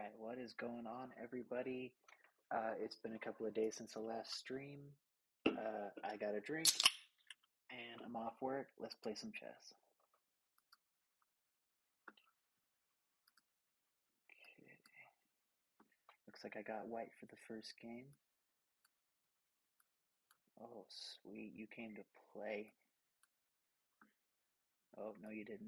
Alright, what is going on, everybody? It's been a couple of days since the last stream. I got a drink, and I'm off work. Let's play some chess. Okay. Looks like I got white for the first game. Oh, sweet. You came to play. Oh, no, you didn't.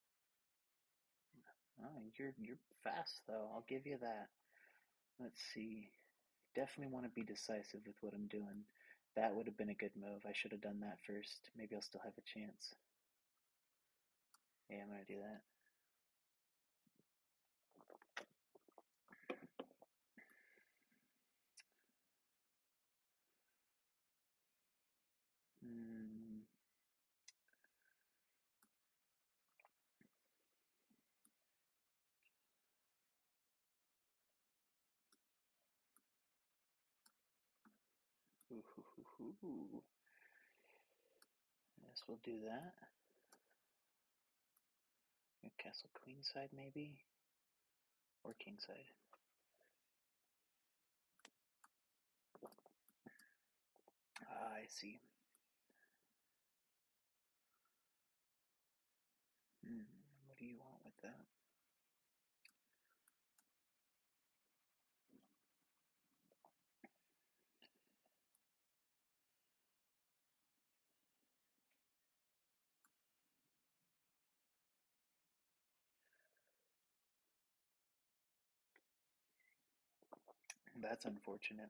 Oh, you're fast, though. I'll give you that. Let's see. Definitely want to be decisive with what I'm doing. That would have been a good move. I should have done that first. Maybe I'll still have a chance. Yeah, I'm going to do that. Ooh. Yes, we'll do that. Castle queen side, maybe? Or king side. I see. What do you want with that? That's unfortunate.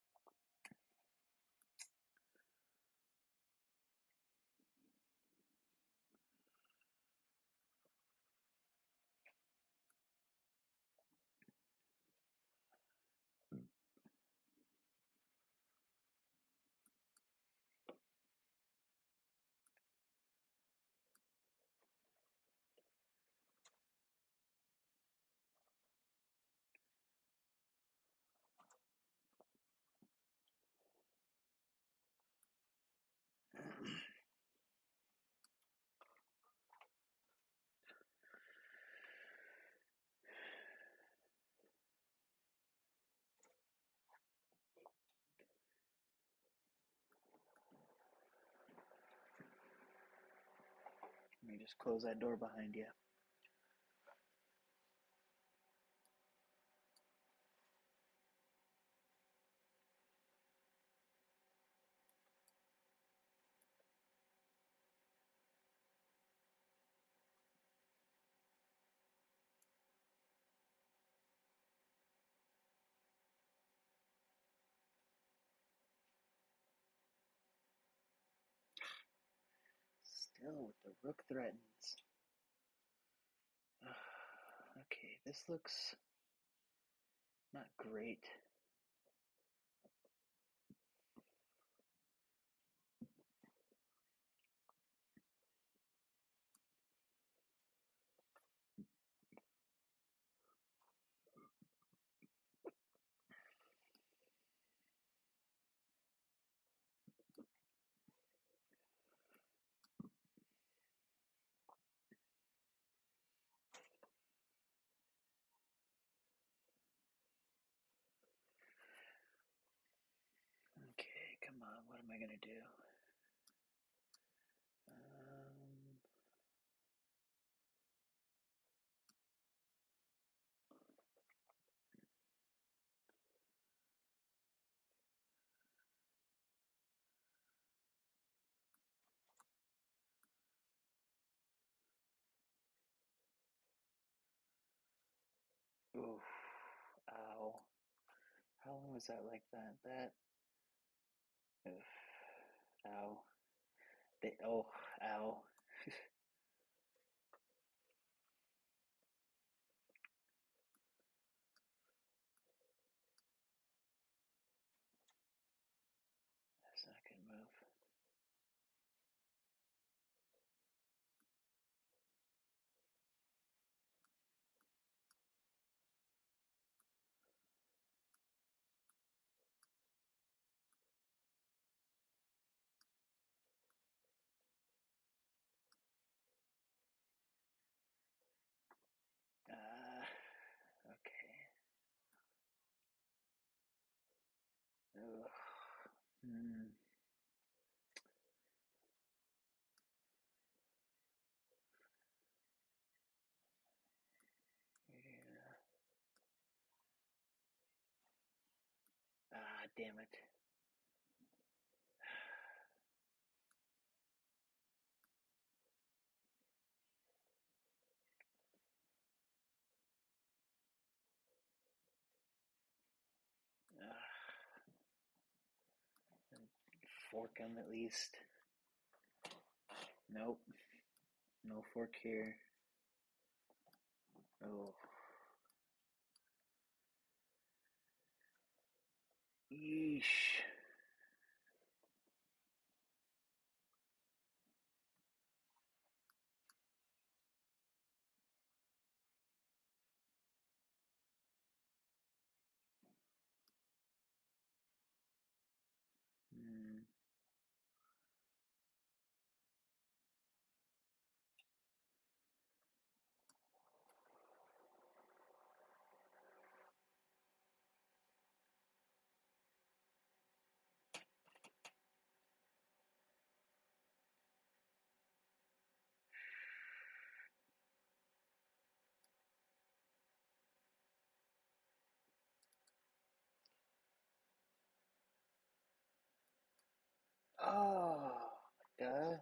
Let me just close that door behind you. Still with the rook threatens. Okay, this looks not great. Okay, come on, what am I gonna do? Oof, ow. How long was that like that? Oof, ow. Ow. That's not a good move. damn it. Fork him at least. Nope. No fork here. Oh. Yeesh. Oh, duh.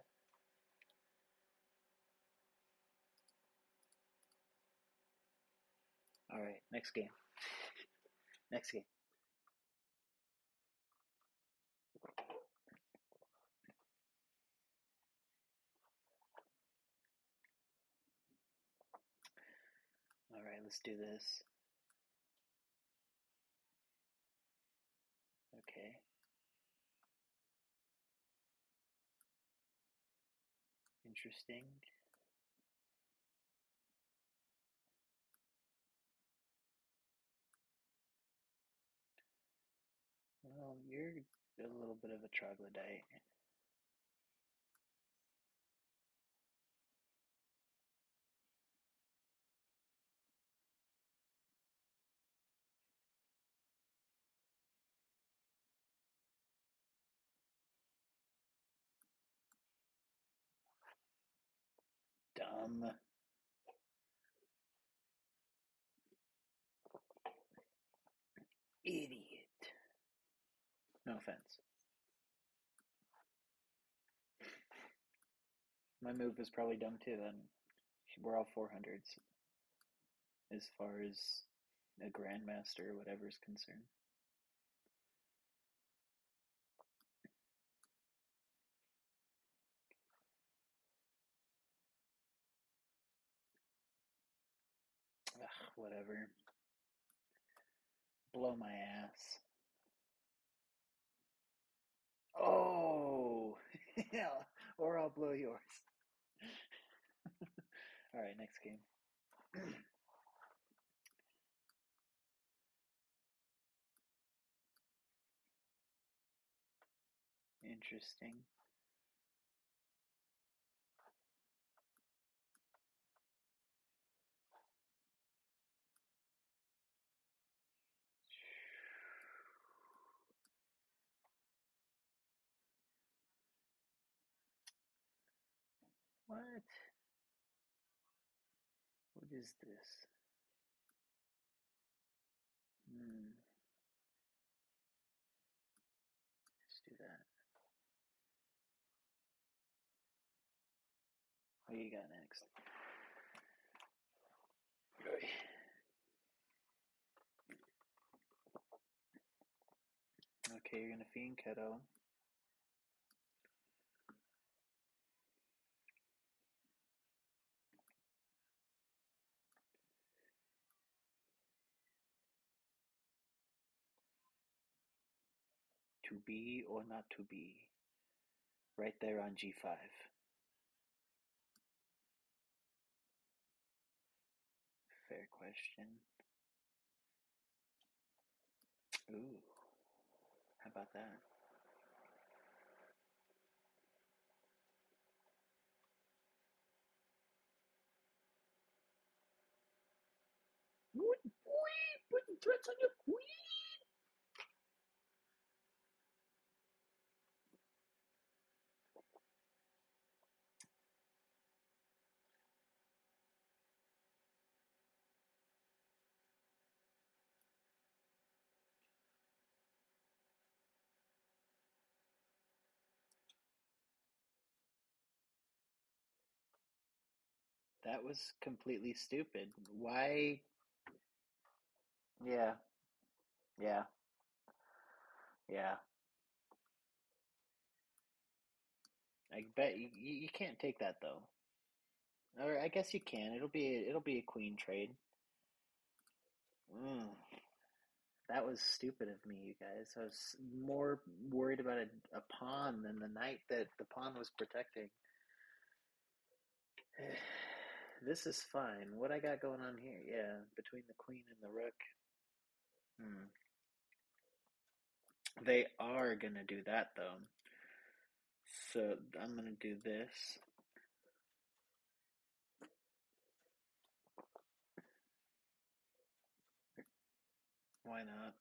Alright, next game. Next game. Alright, let's do this. Okay. Interesting. Well, you're a little bit of a troglodyte. Dumb. Idiot. No offense. My move was probably dumb too, and we're all 400s as far as a grandmaster or whatever is concerned. Ugh, whatever. Blow my ass. Oh! Yeah, or I'll blow yours. Alright, next game. Interesting. What? What is this? Let's do that. What do you got next? Okay, you're gonna fiend Keto. To be or not to be? Right there on G5. Fair question. Ooh. How about that? Good boy! Putting threats on your queen! That was completely stupid. Why? Yeah, yeah, yeah. I bet you can't take that though. Or I guess you can. It'll be a queen trade. Mm, that was stupid of me, you guys. I was more worried about a pawn than the knight that the pawn was protecting. This is fine. What I got going on here? Yeah, between the queen and the rook. Hmm. They are gonna do that though. So I'm gonna do this. Why not?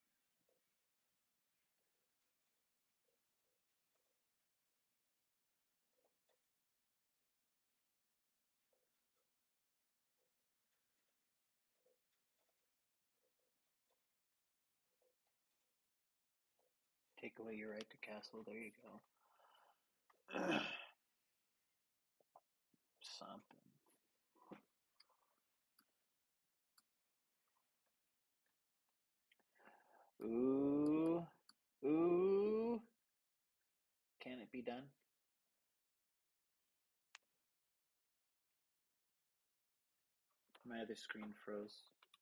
Take away your right to castle. There you go. Something. Ooh. Ooh. Can it be done? My other screen froze.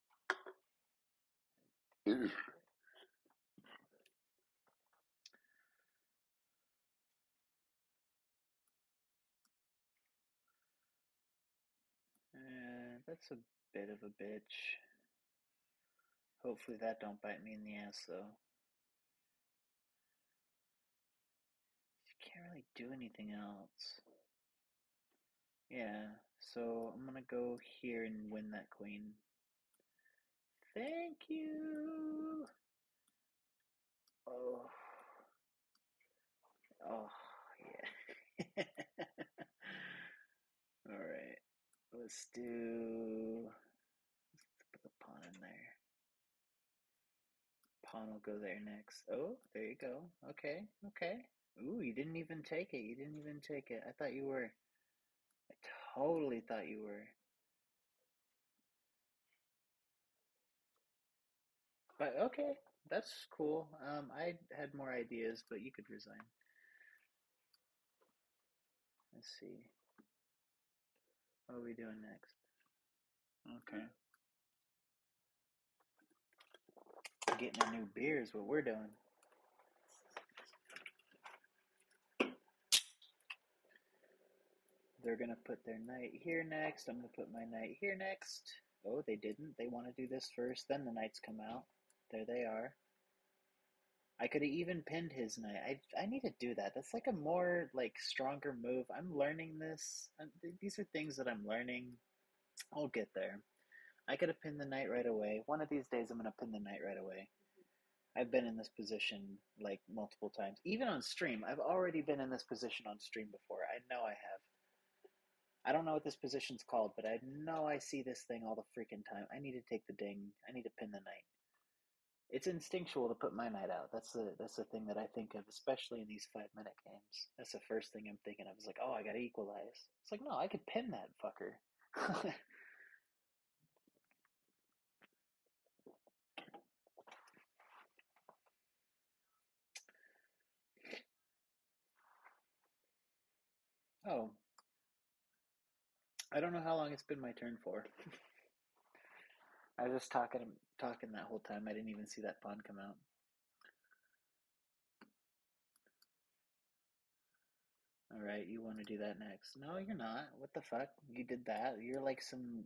That's a bit of a bitch. Hopefully that don't bite me in the ass though. You can't really do anything else. Yeah, so I'm gonna go here and win that queen. Thank you. Oh, oh, yeah. All right, let's do. Let's put the pawn in there. Pawn will go there next. Oh, there you go. Okay, okay. Ooh, you didn't even take it. You didn't even take it. I thought you were. I totally thought you were. But okay, that's cool. I had more ideas, but you could resign. Let's see. What are we doing next? Okay. Getting a new beer is what we're doing. They're going to put their knight here next. I'm going to put my knight here next. Oh, they didn't. They want to do this first. Then the knights come out. There they are. I could have even pinned his knight. I need to do that. That's like a more like stronger move. I'm learning this. These are things that I'm learning. I'll get there. I could have pinned the knight right away. One of these days I'm going to pin the knight right away. I've been in this position like multiple times. Even on stream. I've already been in this position on stream before. I know I have. I don't know what this position's called, but I know I see this thing all the freaking time. I need to take the ding. I need to pin the knight. It's instinctual to put my knight out. That's the thing that I think of, especially in these 5-minute games. That's the first thing I'm thinking of. Is like, oh, I gotta equalize. It's like, no, I could pin that fucker. Oh, I don't know how long it's been my turn for. I was just talking that whole time. I didn't even see that pawn come out. All right, you want to do that next? No, you're not. What the fuck? You did that. You're like some.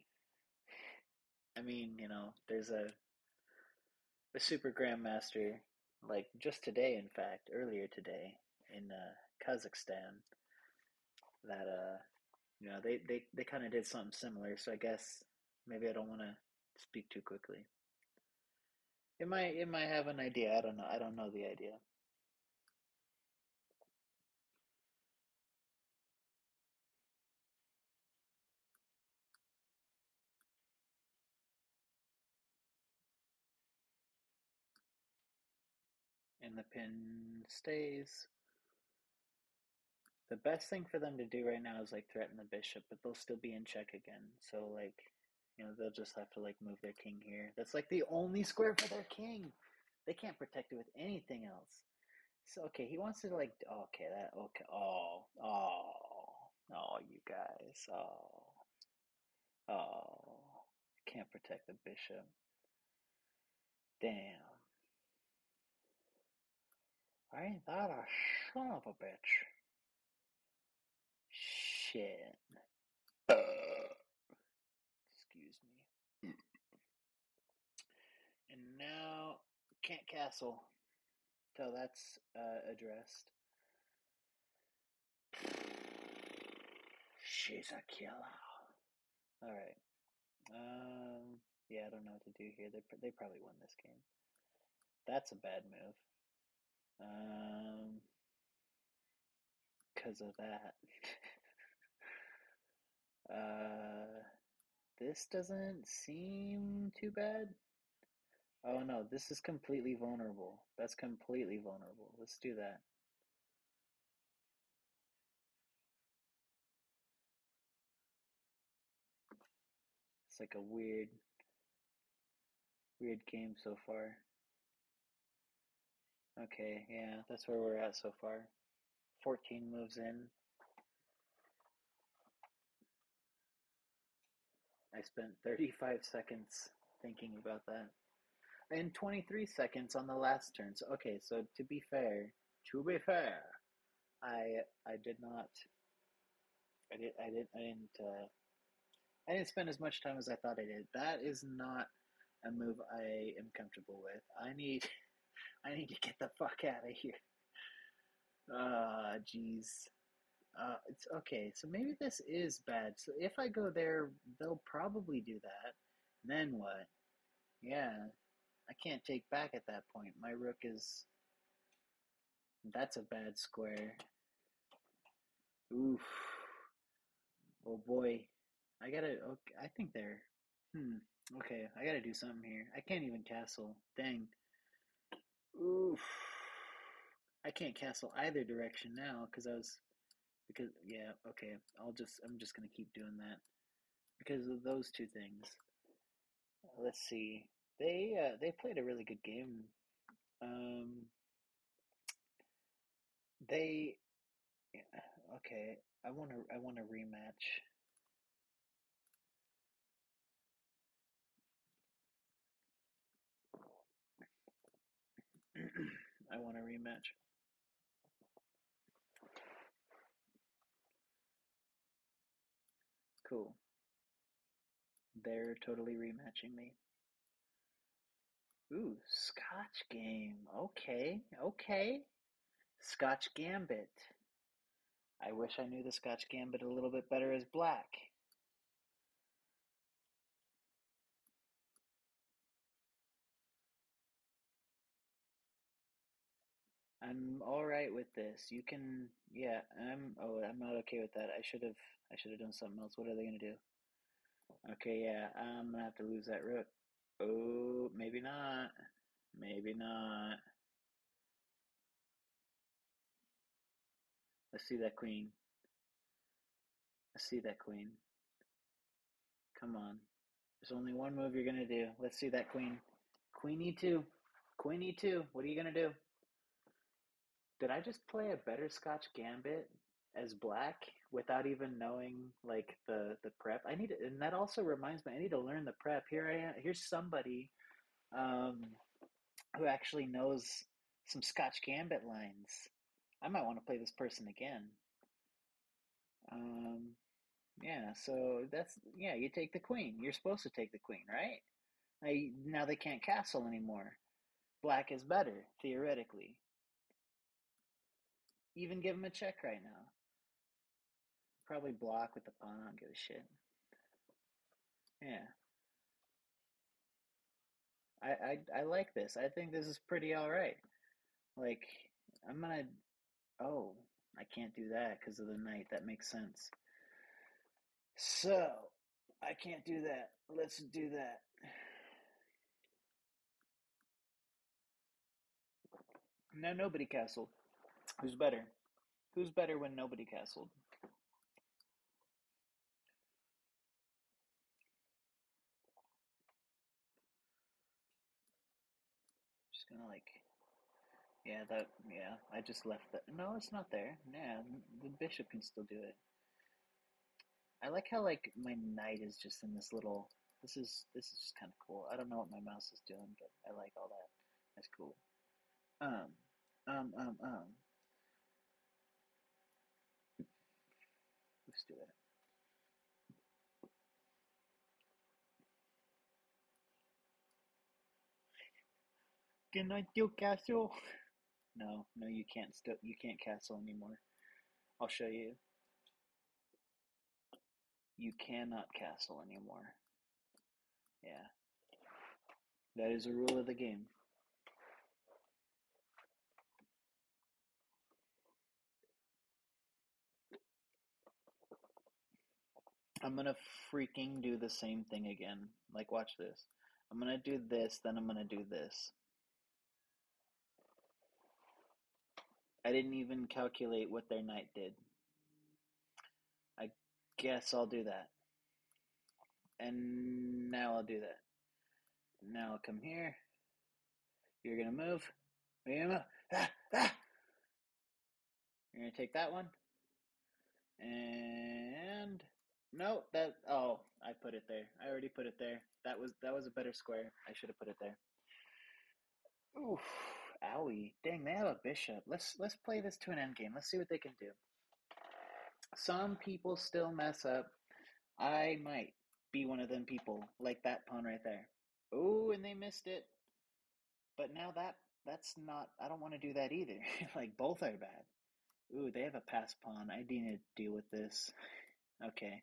I mean, there's a super grandmaster, like just today, in fact, earlier today in Kazakhstan, that they kind of did something similar. So I guess maybe I don't want to speak too quickly. It might have an idea. I don't know. I don't know the idea. And the pin stays. The best thing for them to do right now is like threaten the bishop, but they'll still be in check again. So like, they'll just have to like move their king here. That's like the only square for their king. They can't protect it with anything else. So okay, he wants to like okay. Oh, you guys. Oh, can't protect the bishop. Damn. Ain't that a son of a bitch? Shit. Excuse me. And now can't castle till that's addressed. She's a killer. All right. Yeah, I don't know what to do here. They probably won this game. That's a bad move. Because of that. This doesn't seem too bad. Oh no, this is completely vulnerable. That's completely vulnerable. Let's do that. It's like a weird game so far. Okay, yeah, that's where we're at so far. 14 moves in. I spent 35 seconds thinking about that. And 23 seconds on the last turn. So okay, so to be fair, I did not I didn't spend as much time as I thought I did. That is not a move I am comfortable with. I need to get the fuck out of here. Jeez. It's okay. So maybe this is bad. So if I go there, they'll probably do that. And then what? Yeah, I can't take back at that point. My rook is. That's a bad square. Oof. Oh boy. I gotta. Okay, I think they're. Okay, I gotta do something here. I can't even castle. Dang. Oof. I can't castle either direction now because yeah, okay. I'm just gonna keep doing that because of those two things. Let's see. They played a really good game. Um, they okay. I want a rematch. I want a rematch. Cool. They're totally rematching me. Ooh, Scotch game. Okay. Scotch Gambit. I wish I knew the Scotch Gambit a little bit better as black. I'm all right with this. You can, yeah. I'm not okay with that. I should have done something else. What are they gonna do? Okay, yeah. I'm gonna have to lose that rook. Oh, maybe not. Maybe not. Let's see that queen. Let's see that queen. Come on. There's only one move you're gonna do. Let's see that queen. Queen e2. Queen e2. What are you gonna do? Did I just play a better Scotch Gambit as black without even knowing like the prep? And that also reminds me, I need to learn the prep. Here I am. Here's somebody um, who actually knows some Scotch Gambit lines. I might want to play this person again. Um, yeah, so yeah, you take the queen. You're supposed to take the queen, right? Now they can't castle anymore. Black is better, theoretically. Even give him a check right now. Probably block with the pawn. I don't give a shit. Yeah, I like this. I think this is pretty all right. Like I'm gonna. Oh, I can't do that because of the knight. That makes sense. So I can't do that. Let's do that. No, nobody castle. Who's better? Who's better when nobody castled? Just gonna like, yeah, I just left that. No, it's not there. Yeah, the bishop can still do it. I like how like my knight is just in this little. This is just kind of cool. I don't know what my mouse is doing, but I like all that. That's cool. Um, um, um, um. Let's do that. Can I do castle? No, no, you can't. Still, you can't castle anymore. I'll show you. You cannot castle anymore. Yeah, that is a rule of the game. I'm gonna freaking do the same thing again. Like, watch this. I'm gonna do this, then I'm gonna do this. I didn't even calculate what their knight did. I guess I'll do that. And now I'll do that. Now I'll come here. You're gonna move. You're gonna move. Ah, ah. You're gonna take that one. And no, I put it there. I already put it there. That was a better square. I should have put it there. Oof, owie. Dang, they have a bishop. Let's play this to an endgame. Let's see what they can do. Some people still mess up. I might be one of them people, like that pawn right there. Ooh, and they missed it. But now that's not. I don't want to do that either. Like both are bad. Ooh, they have a pass pawn. I need to deal with this. Okay.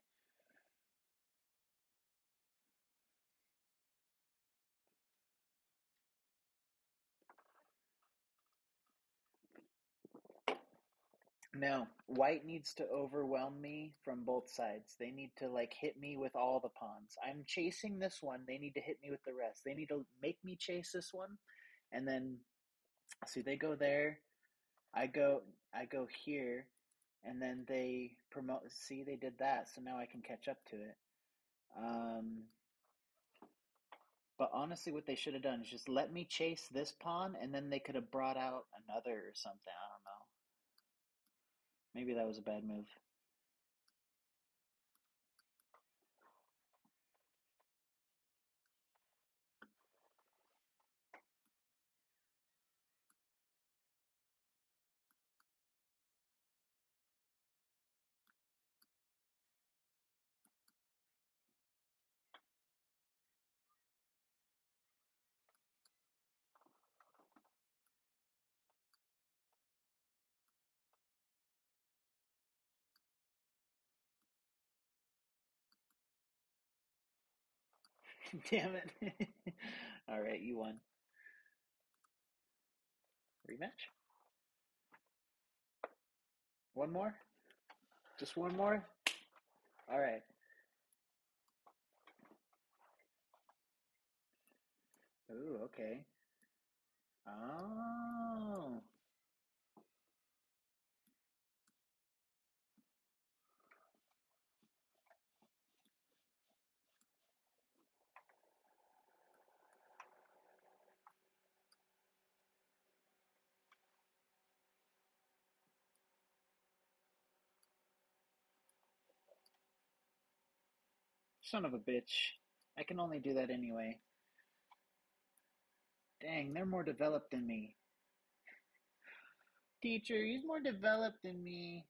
No, white needs to overwhelm me from both sides. They need to like hit me with all the pawns. I'm chasing this one. They need to hit me with the rest. They need to make me chase this one. And then see they go there. I go here and then they promote see they did that. So now I can catch up to it. Um but honestly what they should have done is just let me chase this pawn and then they could have brought out another or something. I don't know. Maybe that was a bad move. Damn it. All right, you won. Rematch? One more? Just one more? All right. Ooh, okay. Oh. Son of a bitch. I can only do that anyway. Dang, they're more developed than me. Teacher, he's more developed than me.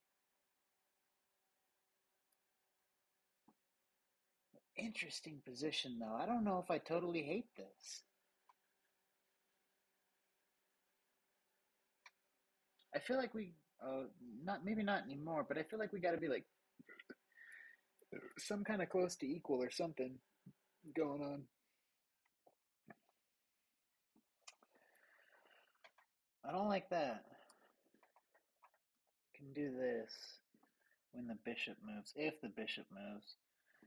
Interesting position, though. I don't know if I totally hate this. I feel like not maybe not anymore, but I feel like we got to be like some kind of close to equal or something going on. I don't like that. Can do this when the bishop moves, if the bishop moves.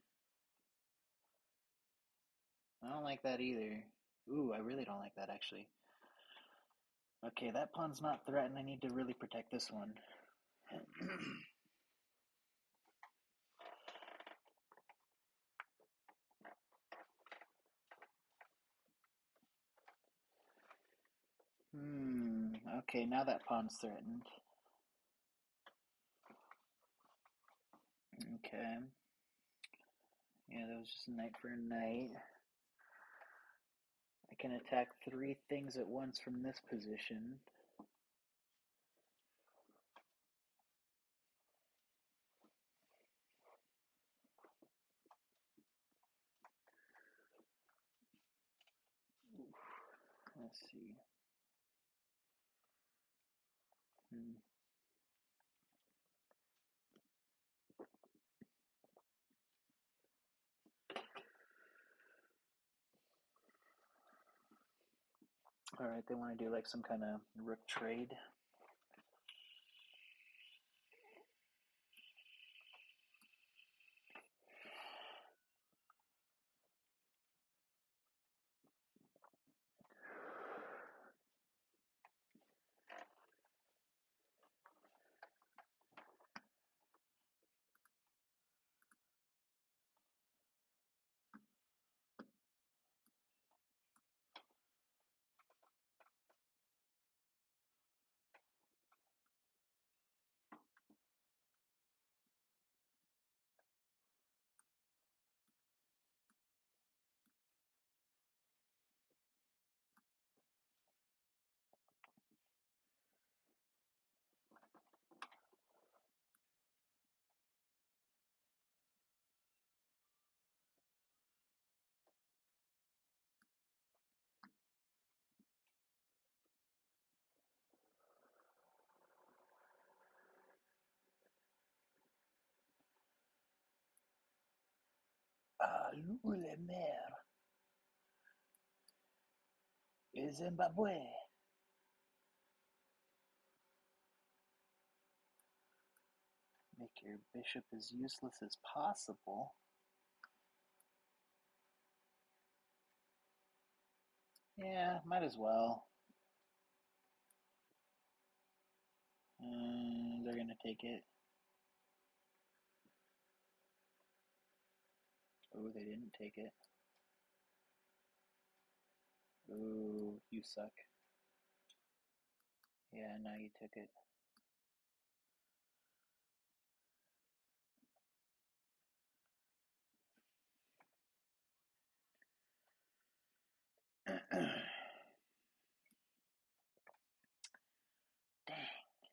I don't like that either. Ooh, I really don't like that actually. Okay, that pawn's not threatened. I need to really protect this one. Okay, now that pawn's threatened. Okay. Yeah, that was just a knight for a knight. I can attack 3 things at once from this position. Let's see. Alright, they want to do like some kind of rook trade. Ah, le maire. Zimbabwe. Make your bishop as useless as possible. Yeah, might as well. They're going to take it. Oh, they didn't take it. Oh, you suck. Yeah, now you took it. Dang.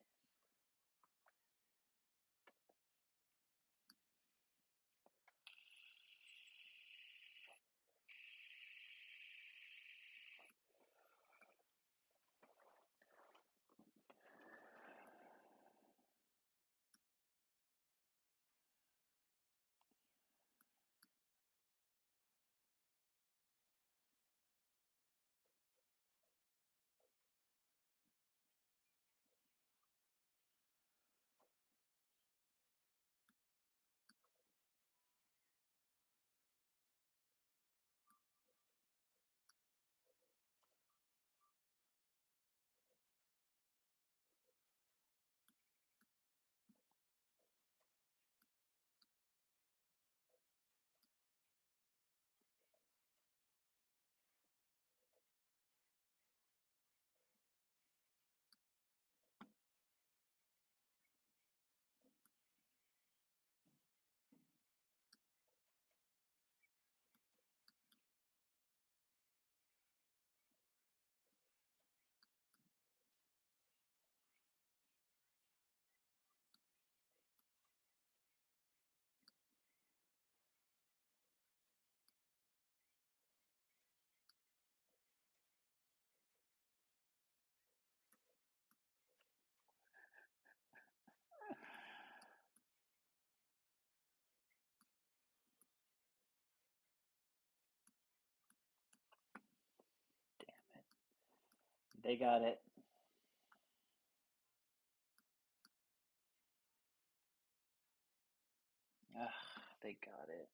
Damn it. They got it. They got it.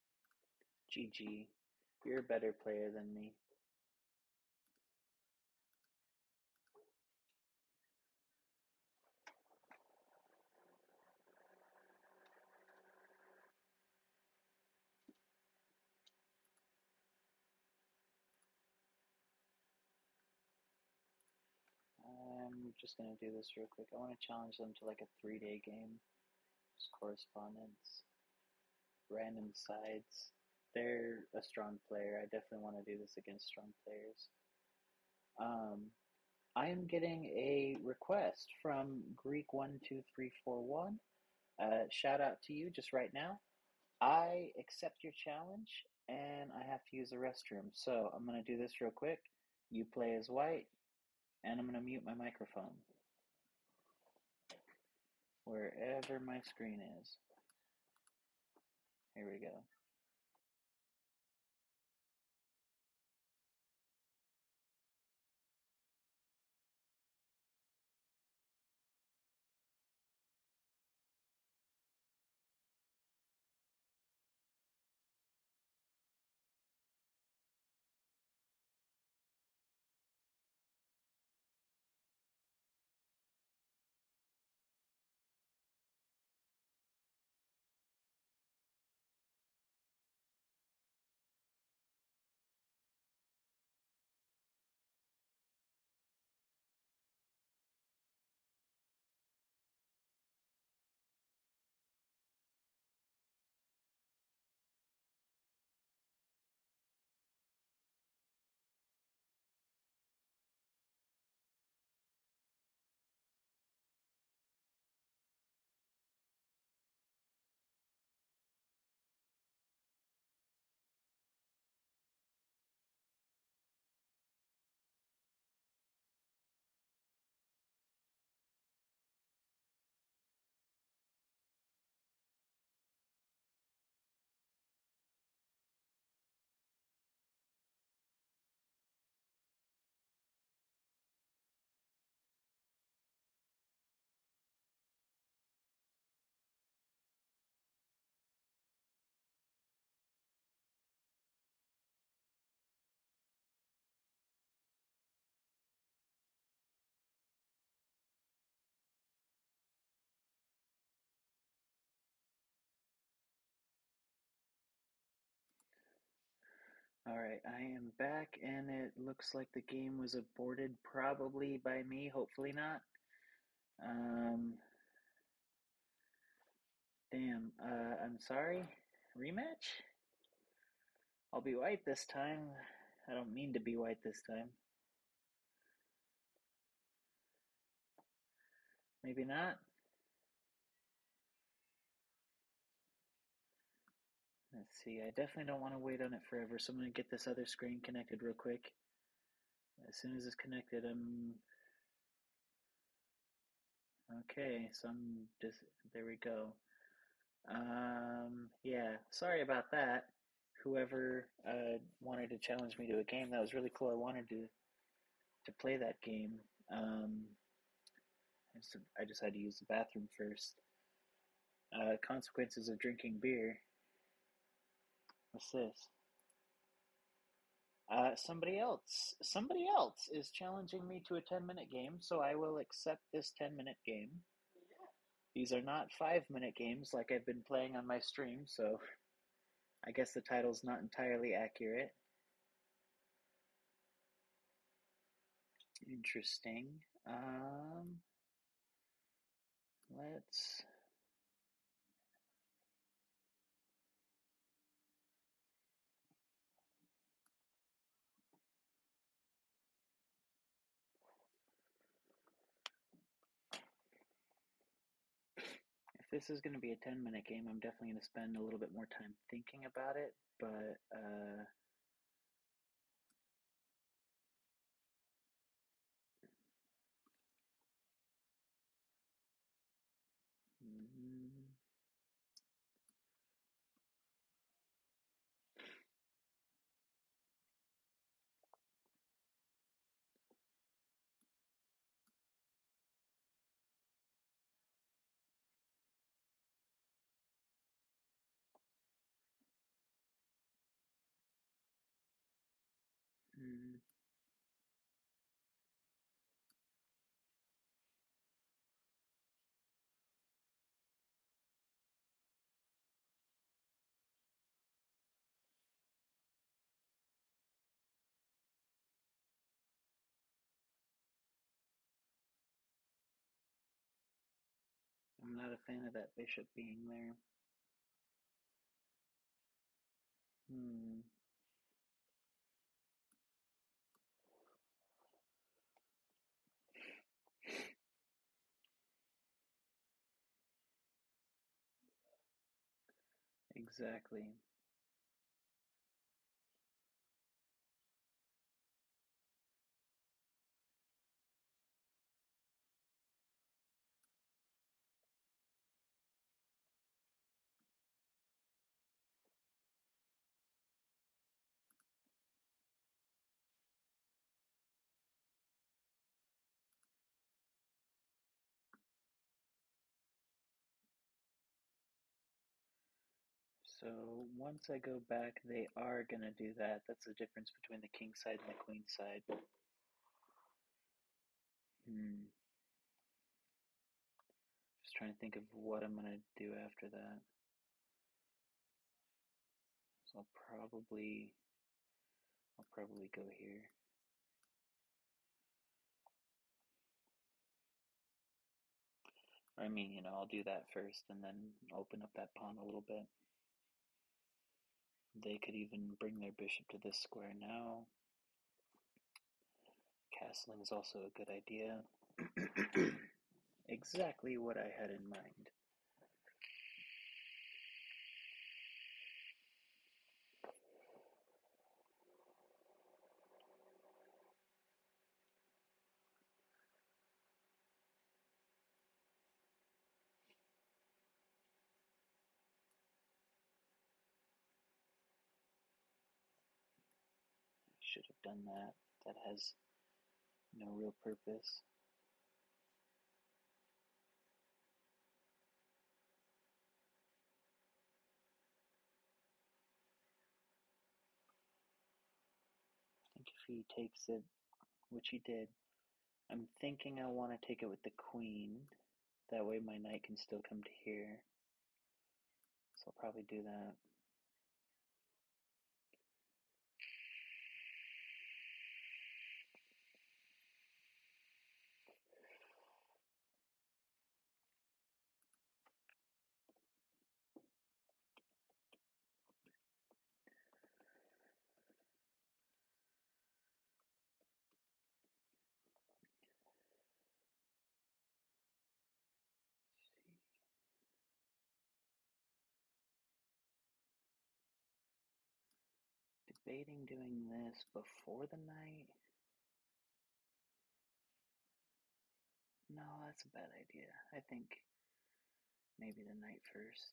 GG. You're a better player than me. I'm just gonna do this real quick. I want to challenge them to like a 3-day game. Just correspondence, random sides. They're a strong player. I definitely want to do this against strong players. I am getting a request from Greek12341. Shout out to you just right now. I accept your challenge and I have to use the restroom. So I'm going to do this real quick. You play as white and I'm going to mute my microphone wherever my screen is. Here we go. All right, I am back, and it looks like the game was aborted, probably by me, hopefully not. Damn, I'm sorry. Rematch? I'll be white this time. I don't mean to be white this time. Maybe not. Let's see, I definitely don't want to wait on it forever, so I'm going to get this other screen connected real quick. As soon as it's connected, okay, so I'm just, there we go. Yeah, sorry about that. Whoever wanted to challenge me to a game, that was really cool. I wanted to play that game. I just had to use the bathroom first. Consequences of drinking beer. What's this? Somebody else is challenging me to a 10-minute game, so I will accept this 10-minute game. These are not 5-minute games like I've been playing on my stream, so I guess the title's not entirely accurate. Interesting. Let's. If this is going to be a 10-minute game, I'm definitely going to spend a little bit more time thinking about it, but mm, mm, I'm not a fan of that bishop being there. Hmm. Exactly. So once I go back, they are gonna do that. That's the difference between the king side and the queen side. Hmm. Just trying to think of what I'm gonna do after that. So I'll probably go here. I mean, I'll do that first and then open up that pawn a little bit. They could even bring their bishop to this square now. Castling is also a good idea. Exactly what I had in mind. Should have done that. That has no real purpose. I think if he takes it, which he did, I'm thinking I want to take it with the queen. That way my knight can still come to here. So I'll probably do that. Debating doing this before the knight. No, that's a bad idea. I think maybe the knight first.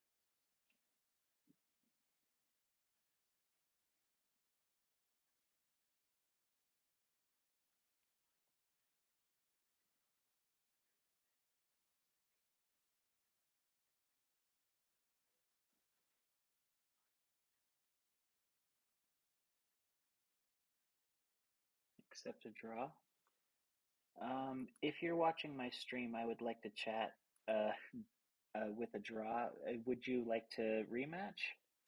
Accept a draw. If you're watching my stream, I would like to chat uh, with a draw. Would you like to rematch?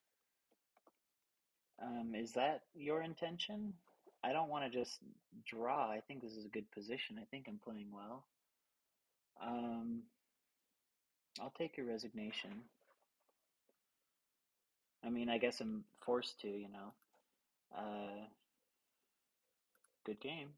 Is that your intention? I don't want to just draw. I think this is a good position. I think I'm playing well. Um, I'll take your resignation. I mean, I guess I'm forced to. Uh, Good game.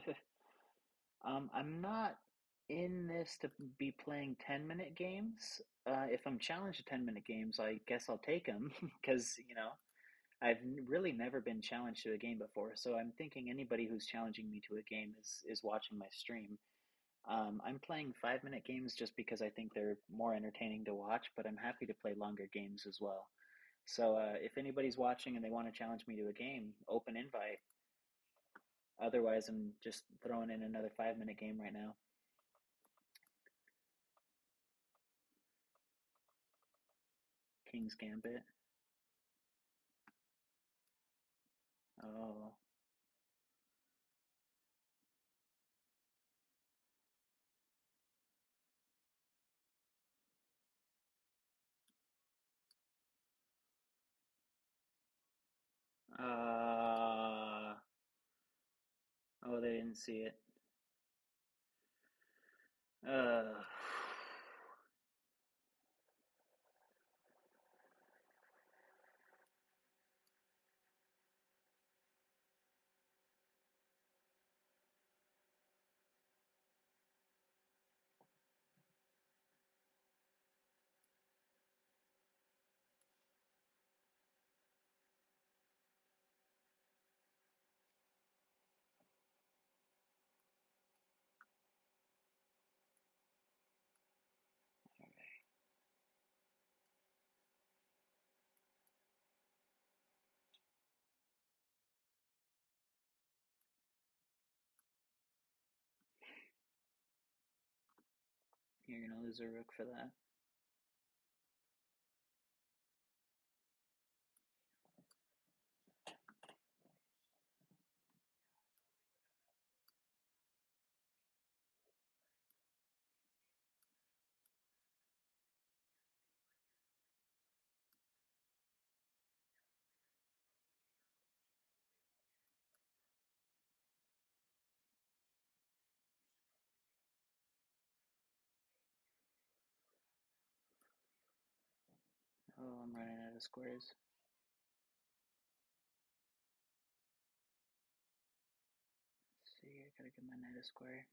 I'm not in this to be playing 10-minute games. If I'm challenged to 10-minute games, I guess I'll take them because, I've really never been challenged to a game before. So I'm thinking anybody who's challenging me to a game is watching my stream. I'm playing 5-minute games just because I think they're more entertaining to watch, but I'm happy to play longer games as well. So if anybody's watching and they want to challenge me to a game, open invite. Otherwise, I'm just throwing in another 5-minute game right now. King's Gambit. Oh. Oh, they didn't see it. Uh, You're gonna lose a rook for that. Oh, I'm running out of squares. Let's see, I gotta get my knight a square.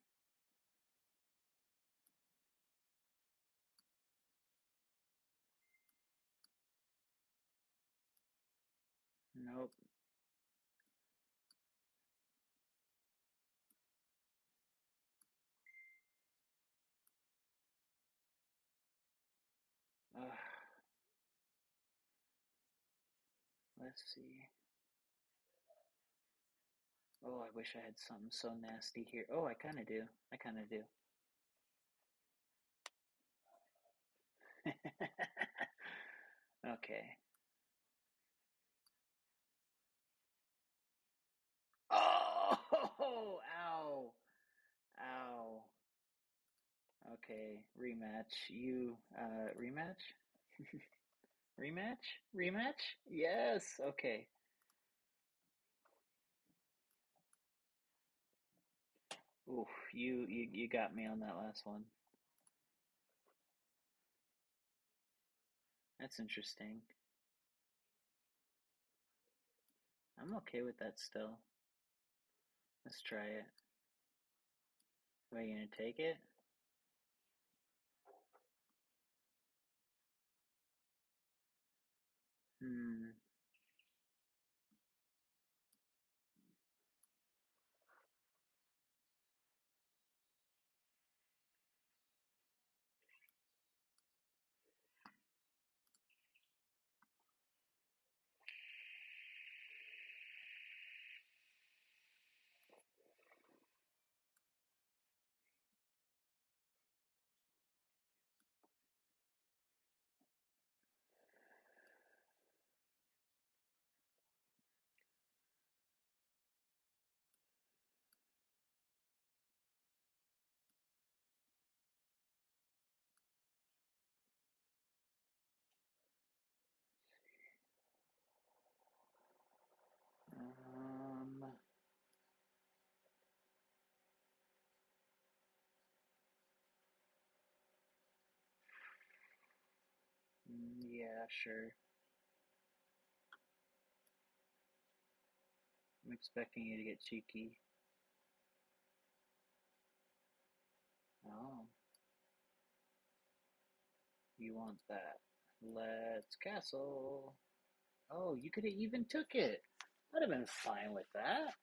Nope. Ugh. Let's see. Oh, I wish I had something so nasty here. Oh, I kind of do. I kind of do. Okay. Oh, ow. Ow. Okay, rematch. Rematch? Rematch? Rematch? Yes. Okay. Ooh, you got me on that last one. That's interesting. I'm okay with that still. Let's try it. Are you gonna take it? Hmm. Um. Yeah, sure. I'm expecting you to get cheeky. Oh, you want that? Let's castle. Oh, you could have even took it. I'd have been fine with that.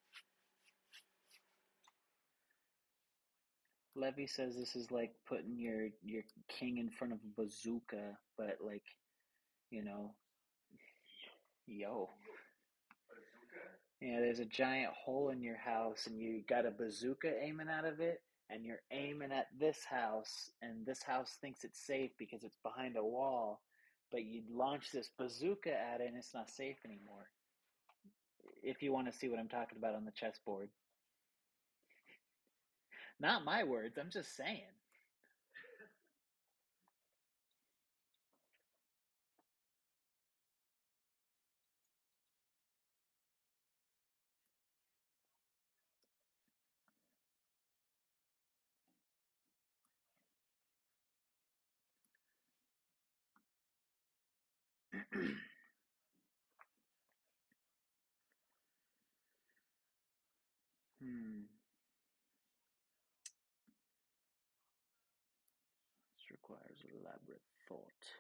Levy says this is like putting your king in front of a bazooka, but like, you know, yo. Yeah, there's a giant hole in your house and you got a bazooka aiming out of it, and you're aiming at this house, and this house thinks it's safe because it's behind a wall, but you launch this bazooka at it and it's not safe anymore. If you want to see what I'm talking about on the chessboard. Not my words, I'm just saying. Hmm, this requires elaborate thought.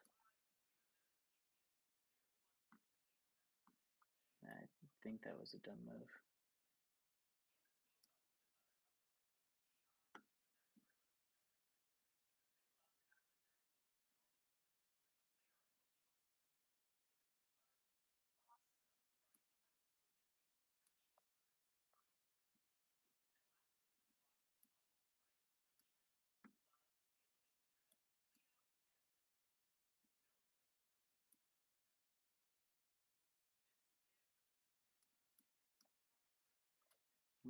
I think that was a dumb move.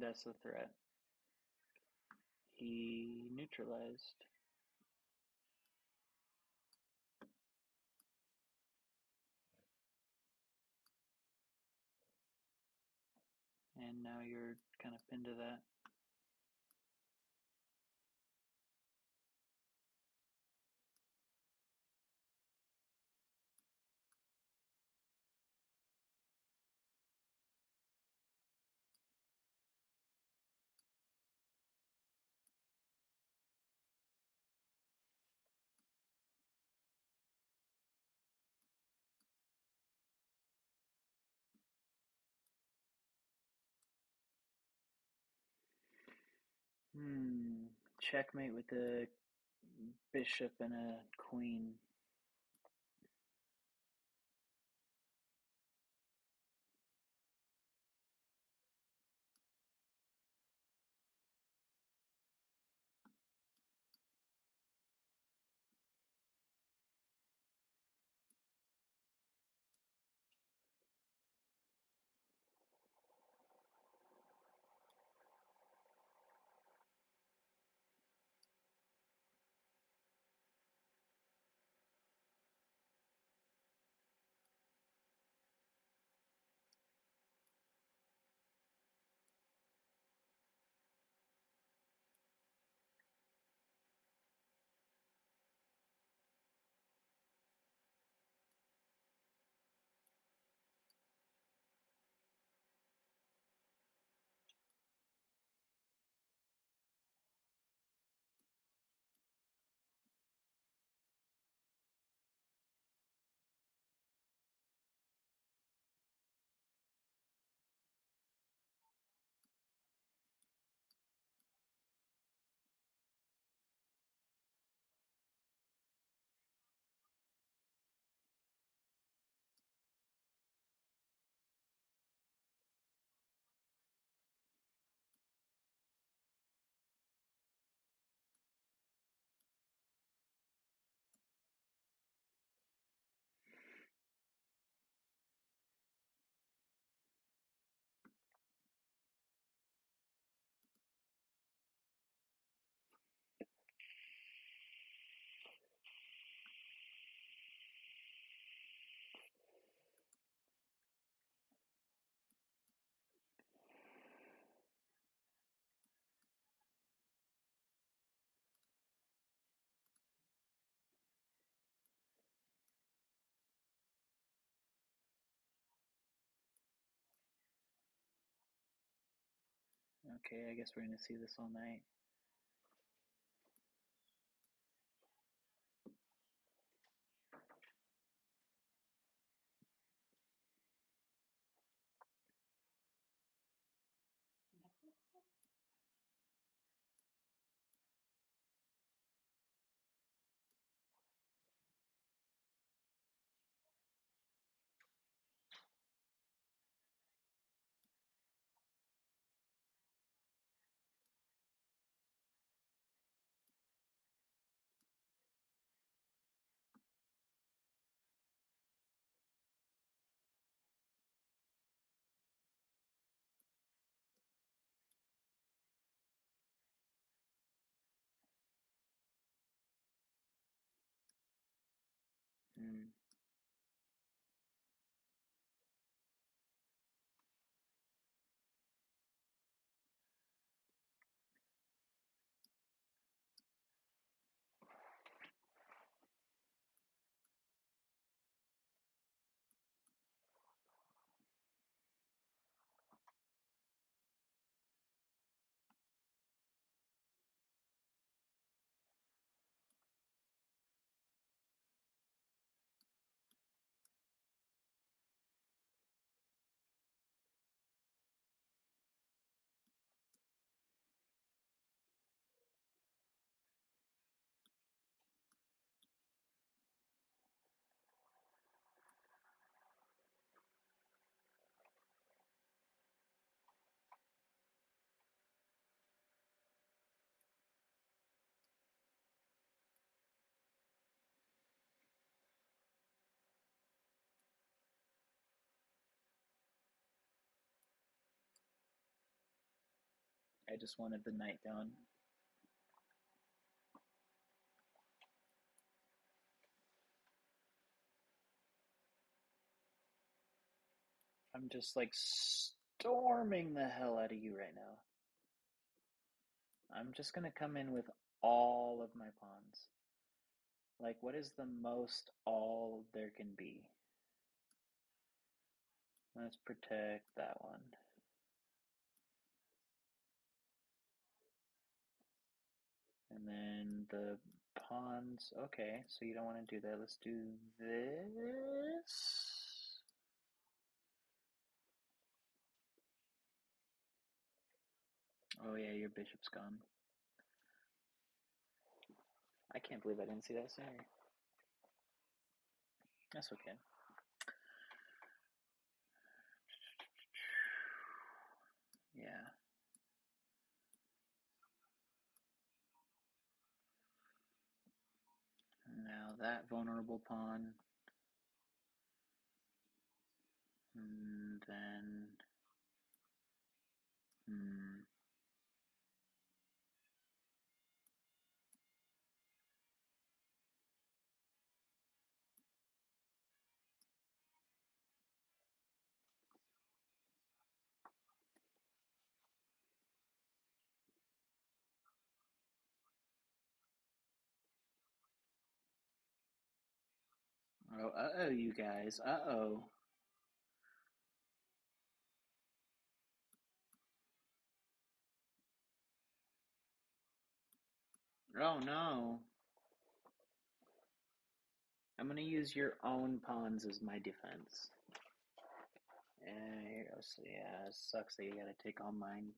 That's the threat. He neutralized. And now you're kind of pinned to that. Checkmate with a bishop and a queen. Okay, I guess we're going to see this all night. Hmm. I just wanted the night done. I'm just like storming the hell out of you right now. I'm just gonna come in with all of my pawns. Like, what is the most all there can be? Let's protect that one. And then the pawns. Okay, so you don't want to do that. Let's do this. Oh yeah, your bishop's gone. I can't believe I didn't see that sooner. That's okay. Yeah. Now that vulnerable pawn. And then... Oh, uh-oh, you guys. Uh-oh. Oh, no. I'm going to use your own pawns as my defense. Here you go. So, yeah, it sucks that you got to take all mine.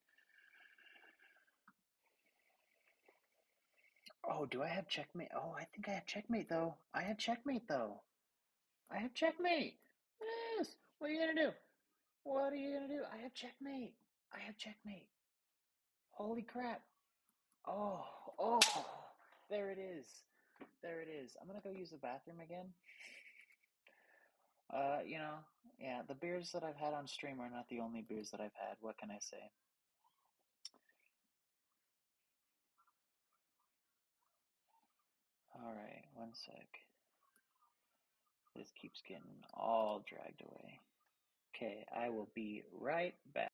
Oh, do I have checkmate? Oh, I think I have checkmate, though. I have checkmate, though. I have checkmate. Yes. What are you going to do? What are you going to do? I have checkmate. I have checkmate. Holy crap. Oh, there it is. There it is. I'm going to go use the bathroom again. Yeah, the beers that I've had on stream are not the only beers that I've had. What can I say? Alright, one sec. This keeps getting all dragged away. Okay, I will be right back.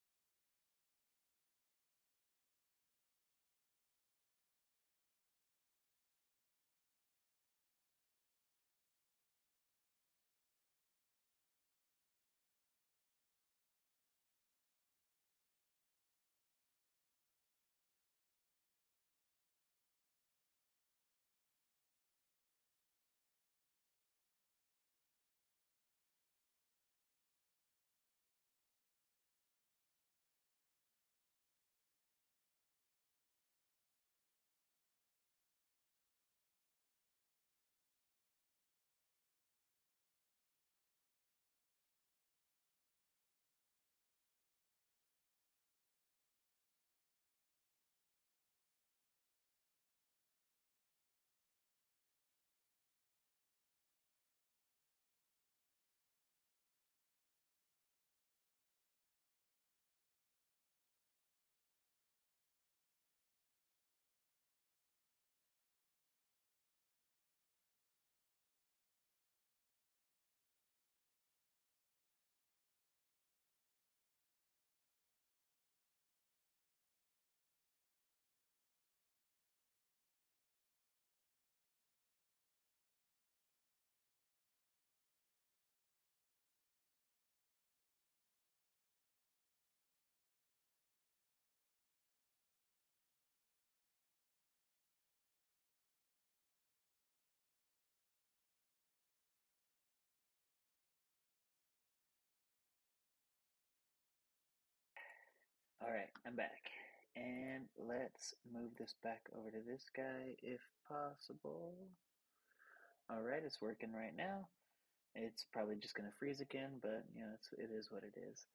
Alright, I'm back. And let's move this back over to this guy if possible. Alright, it's working right now. It's probably just going to freeze again, but it is what it is.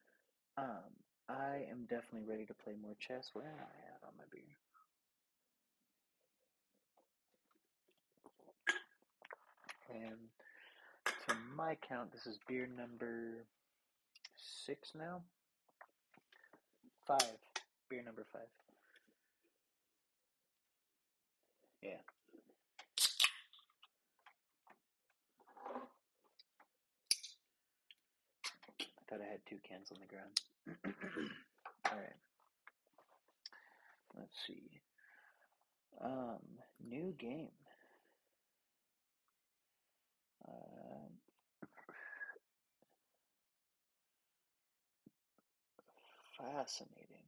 I am definitely ready to play more chess. Where am I at on my beer? And to my count, this is beer number 6 now. 5. Beer number 5. Yeah. I thought I had 2 cans on the ground. Alright. Let's see. New game. Fascinating.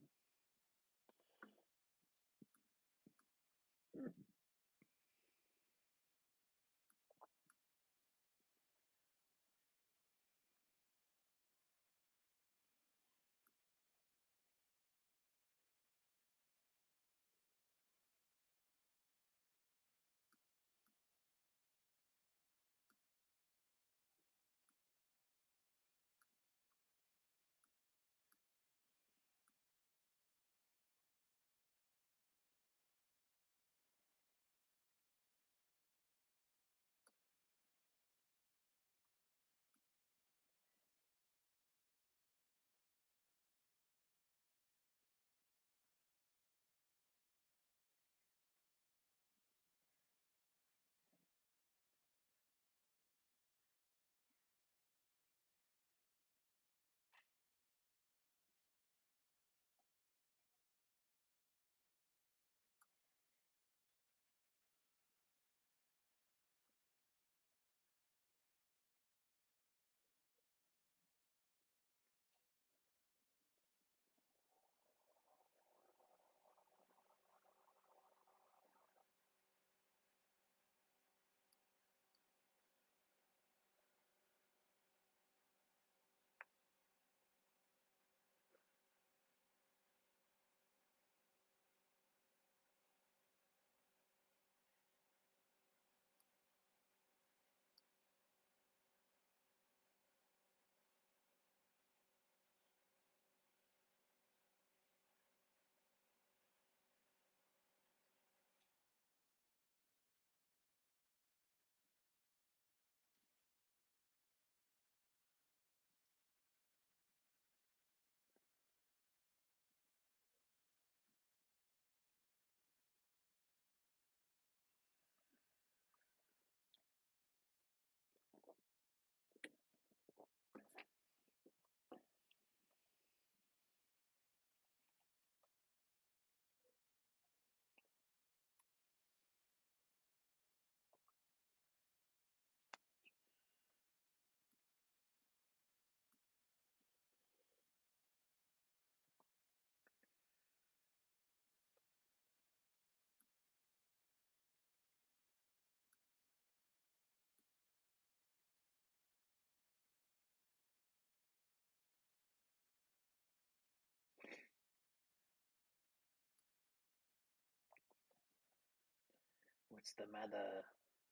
What's the matter?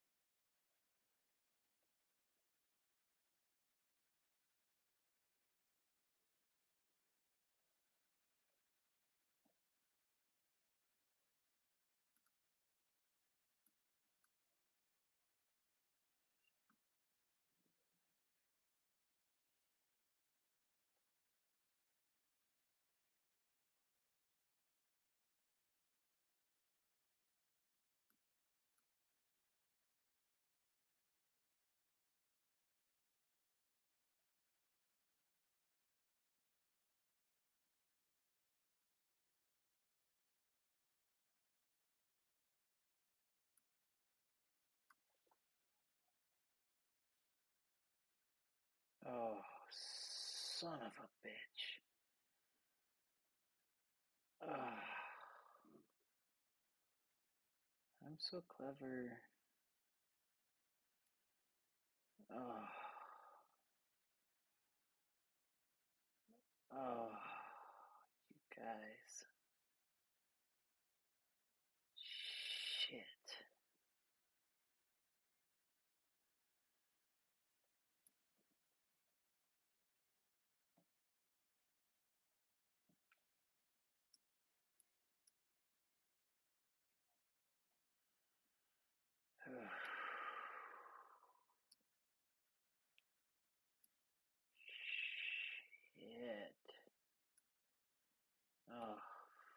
Oh, son of a bitch. Oh, I'm so clever. Oh, oh, you guys. Shit. Shit. Oh,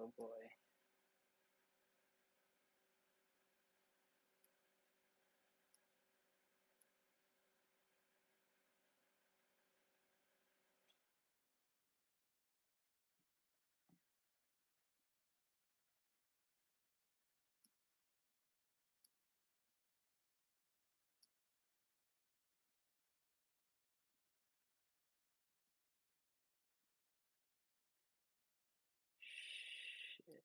Oh boy. Shit.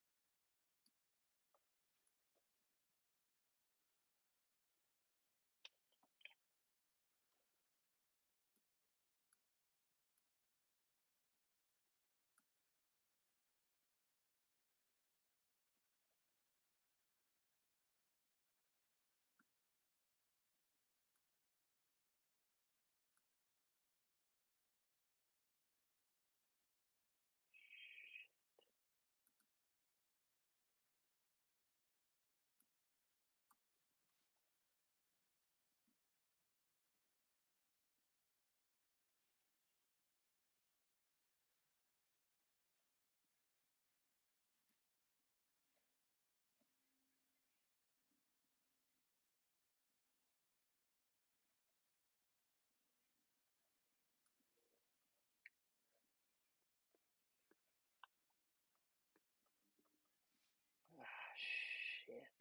Ah, shit.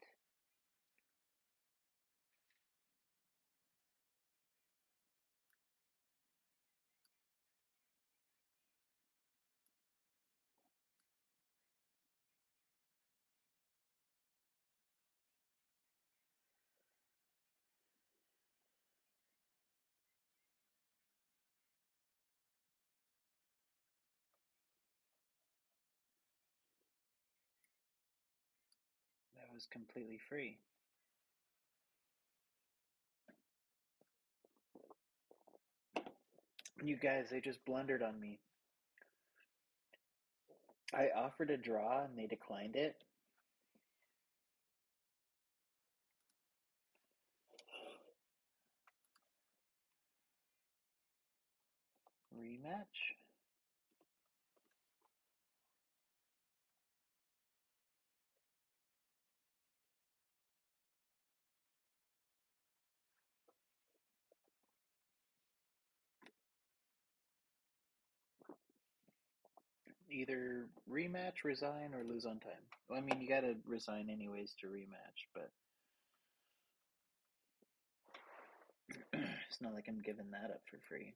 That was completely free. You guys, they just blundered on me. I offered a draw and they declined it. Rematch? Either rematch, resign, or lose on time. Well, I mean, you gotta resign anyways to rematch, but it's not like I'm giving that up for free.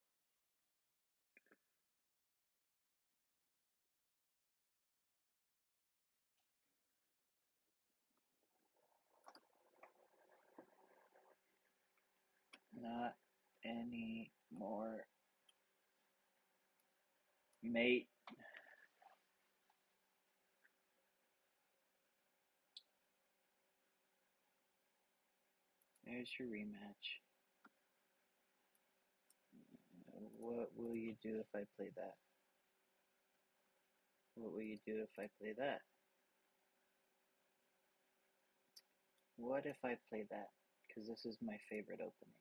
Not anymore, mate. There's your rematch. What will you do if I play that? What will you do if I play that? What if I play that? Because this is my favorite opening.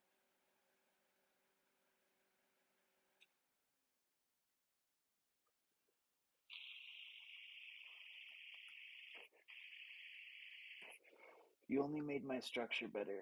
You only made my structure better.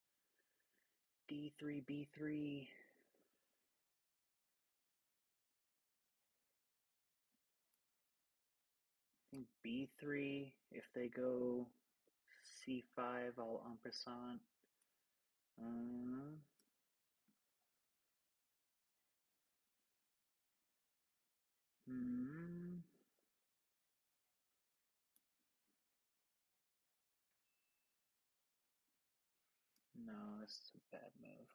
D3, B3. think b3. If they go c5, I'll en passant. No, this is a bad move.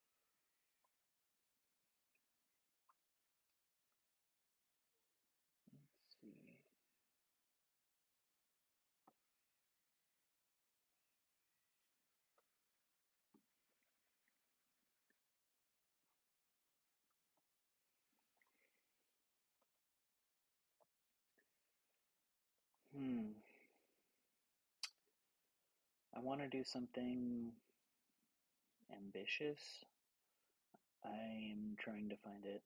Let's see. I want to do something ambitious. I'm trying to find it.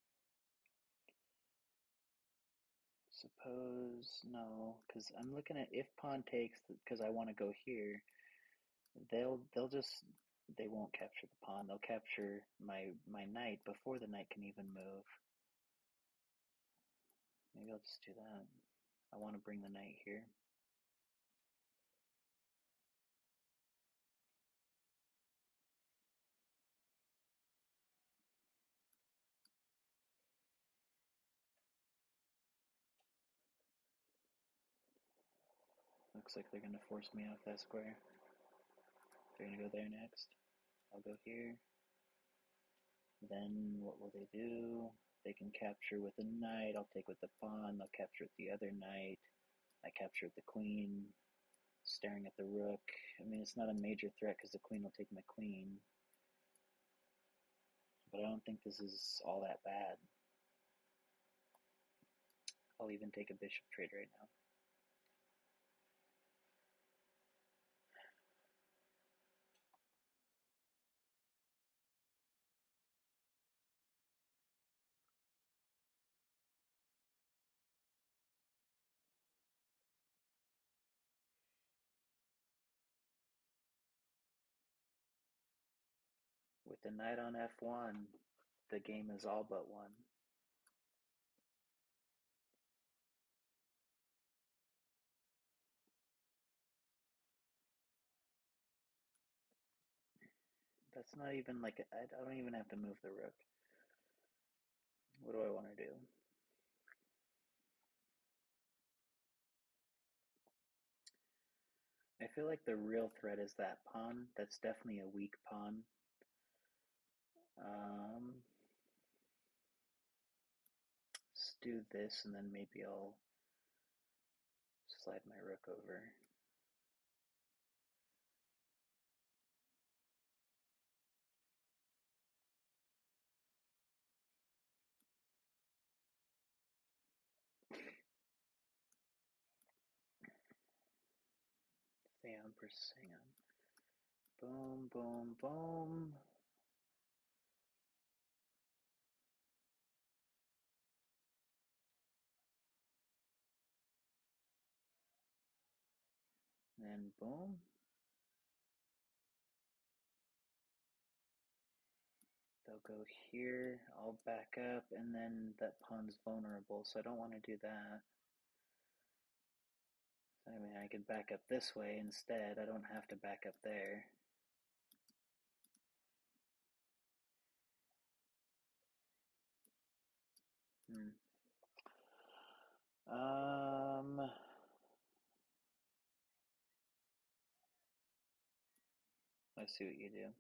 Suppose, no, because I'm looking at if pawn takes, because I want to go here. They'll just, they won't capture the pawn. They'll capture my knight before the knight can even move. Maybe I'll just do that. I want to bring the knight here. Looks like they're going to force me off that square. They're going to go there next. I'll go here. Then what will they do? They can capture with the knight. I'll take with the pawn. They'll capture with the other knight. I capture with the queen. Staring at the rook. I mean, it's not a major threat because the queen will take my queen. But I don't think this is all that bad. I'll even take a bishop trade right now. With the knight on f1, the game is all but won. That's not even like, I don't even have to move the rook. What do I want to do? I feel like the real threat is that pawn. That's definitely a weak pawn. Let's do this and then maybe I'll slide my rook over. The Empress, hang on. Boom, boom, boom. And boom. They'll go here, I'll back up, and then that pawn's vulnerable, so I don't want to do that. So I mean, I could back up this way instead. I don't have to back up there. Let's see what you do.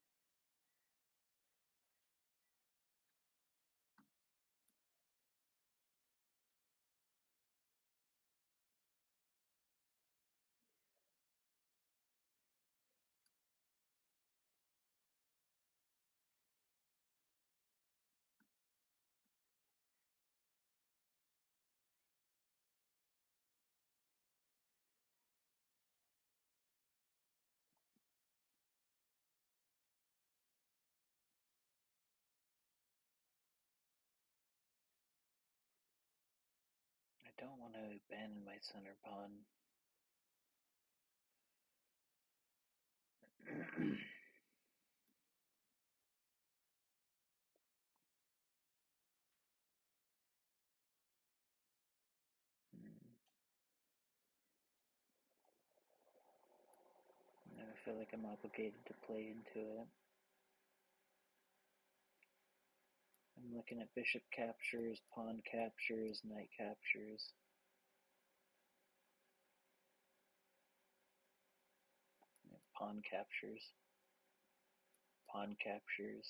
I don't want to abandon my center pawn. feel like I'm obligated to play into it. I'm looking at bishop captures, pawn captures, knight captures. Pawn captures. Pawn captures.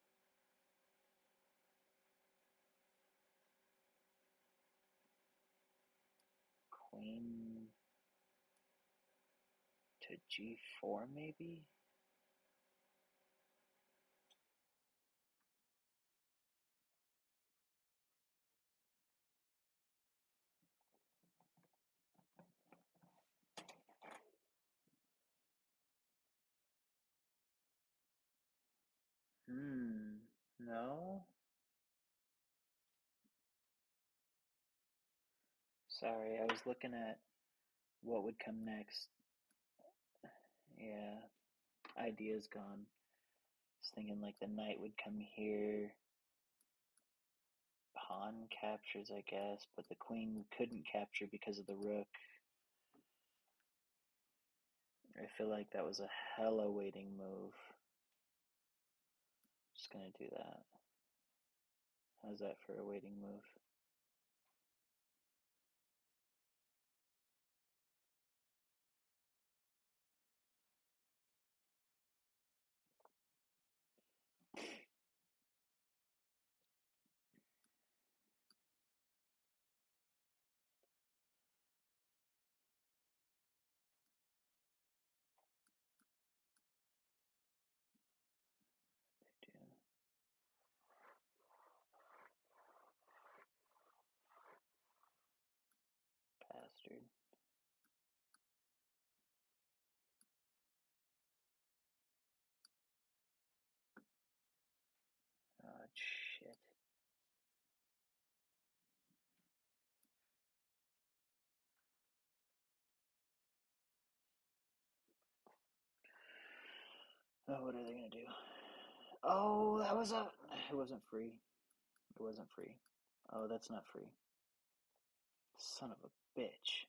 Queen to g4 maybe? No? Sorry, I was looking at what would come next. Yeah, idea's gone. I was thinking like the knight would come here. Pawn captures, I guess, but the queen couldn't capture because of the rook. I feel like that was a hella waiting move. Just gonna do that. How's that for a waiting move? Bastard. Oh, shit. Oh, what are they gonna do? Oh, that was a... It wasn't free. It wasn't free. Oh, that's not free. Son of a bitch.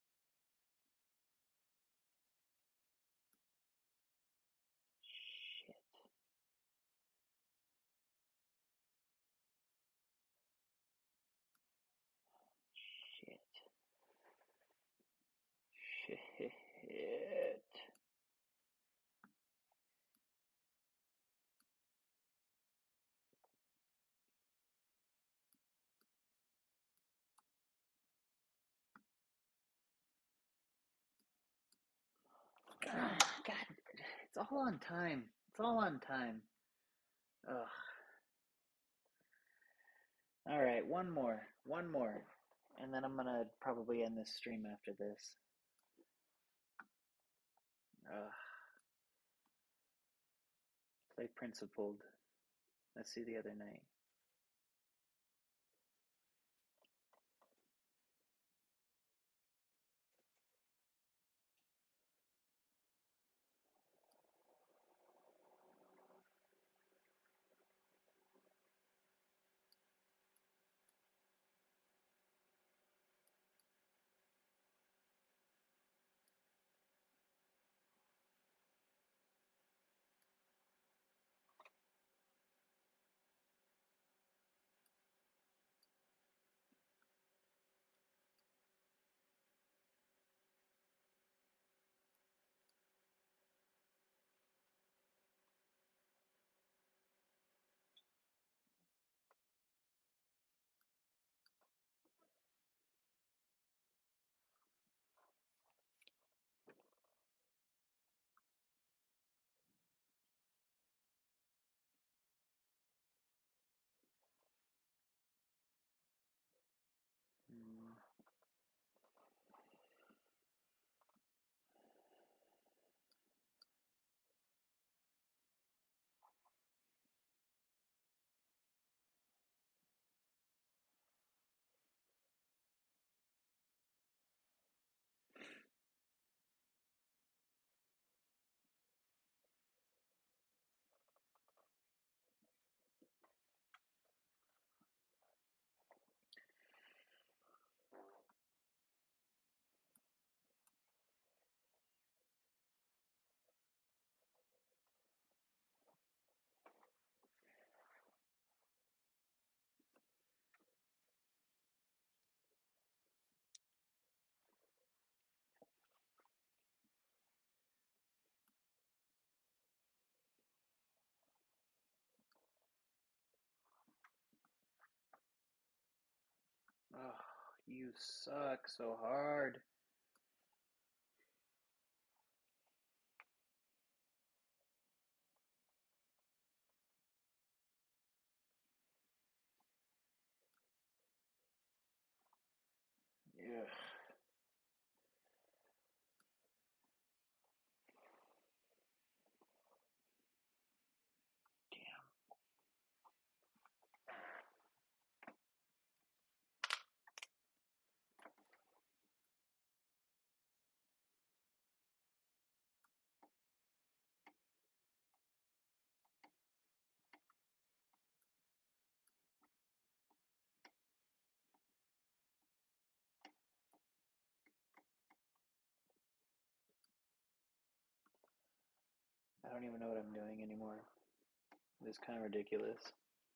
Shit. Shit. Shit. God, it's all on time. It's all on time. Ugh. Alright, one more. One more. And then I'm gonna probably end this stream after this. Ugh. Play principled. Let's see the other night. You suck so hard. Ugh. Damn. I don't even know what I'm doing anymore. It's kind of ridiculous.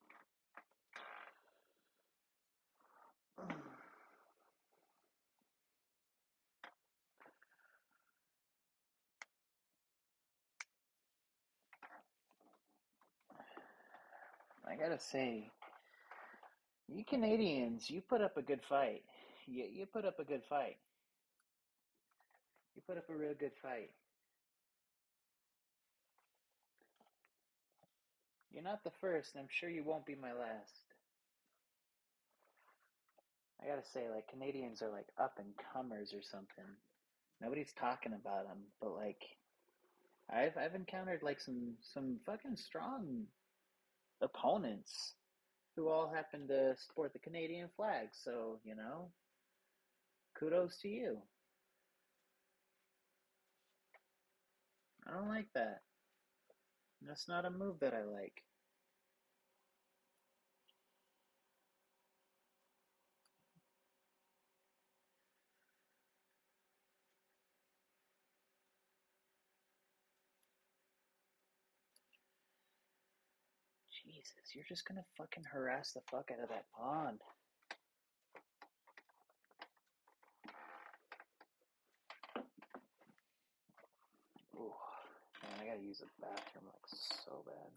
I gotta say, you Canadians, you put up a good fight. You put up a good fight. You put up a real good fight. You're not the first, and I'm sure you won't be my last. I gotta say, like, Canadians are like up and comers or something. Nobody's talking about them, but like, I've encountered like some fucking strong opponents who all happen to sport the Canadian flag. So kudos to you. I don't like that. That's not a move that I like. Jesus, you're just gonna fucking harass the fuck out of that pawn. Ooh, man, I gotta use the bathroom like so bad.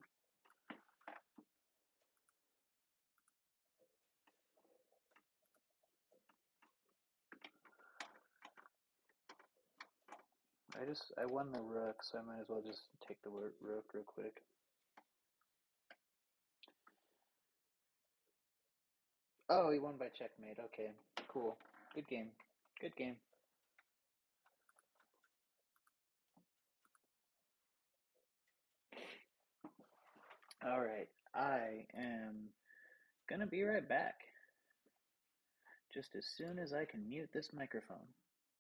I won the rook, so I might as well just take the rook real quick. Oh, he won by checkmate. Okay, cool. Good game. Good game. All right, I am gonna be right back. Just as soon as I can mute this microphone.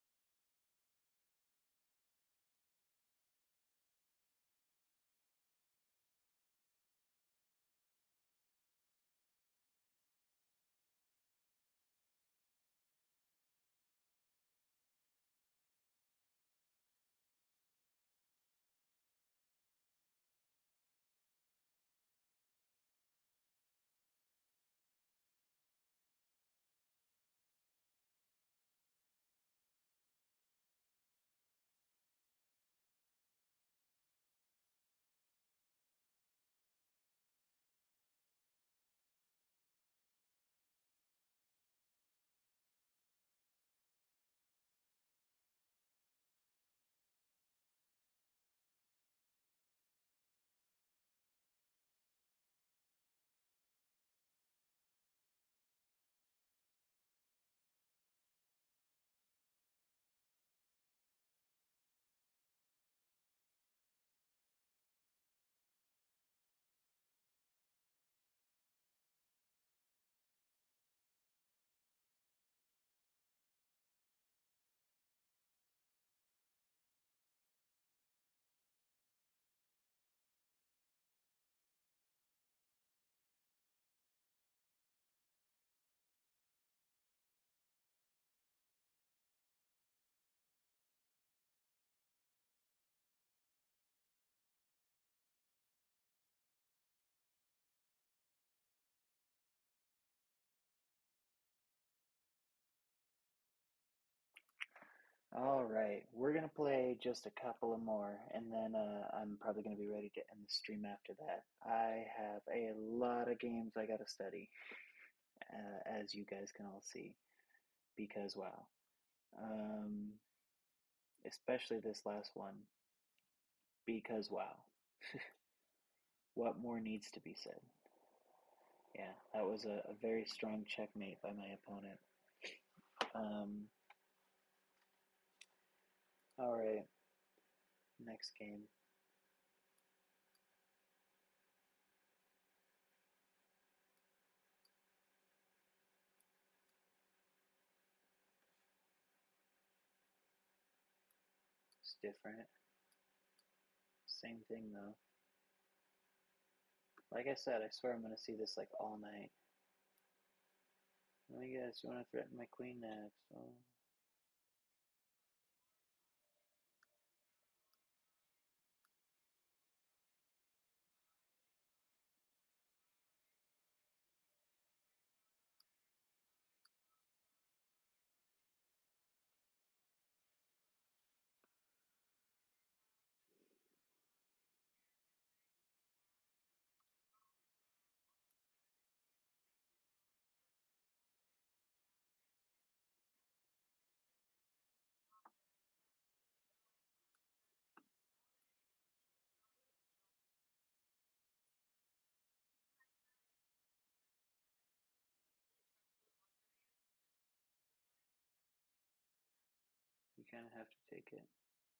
All right, we're gonna play just a couple of more, and then I'm probably gonna be ready to end the stream after that. I have a lot of games I gotta study, as you guys can all see, because wow. Especially this last one, because wow. What more needs to be said? Yeah, that was a very strong checkmate by my opponent. Um, all right, next game. It's different. Same thing though. Like I said, I swear I'm gonna see this like all night. Let me guess, you want to threaten my queen next? Oh. You kind of have to take it.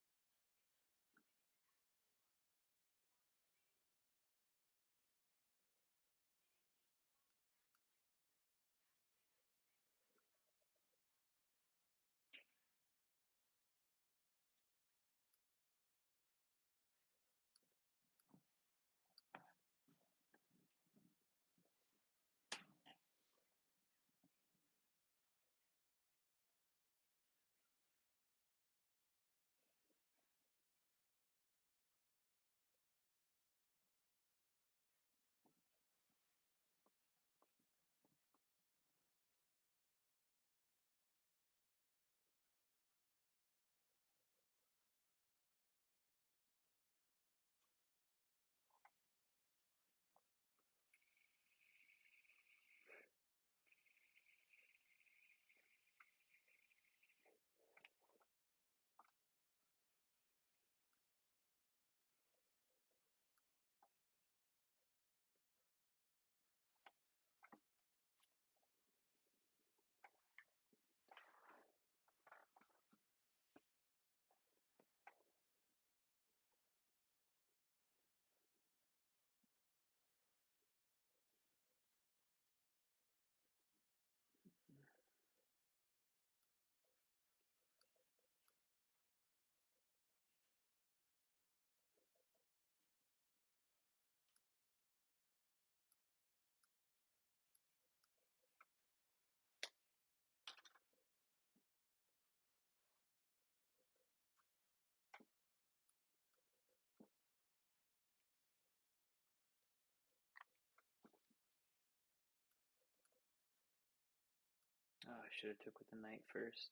Oh, I should have took with the knight first.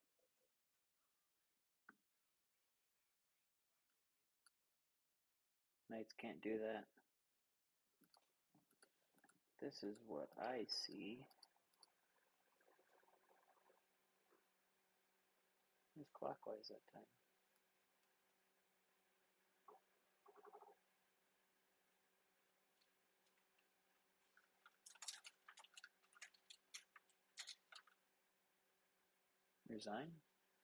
Knights can't do that. This is what I see. It's clockwise that time. Resign?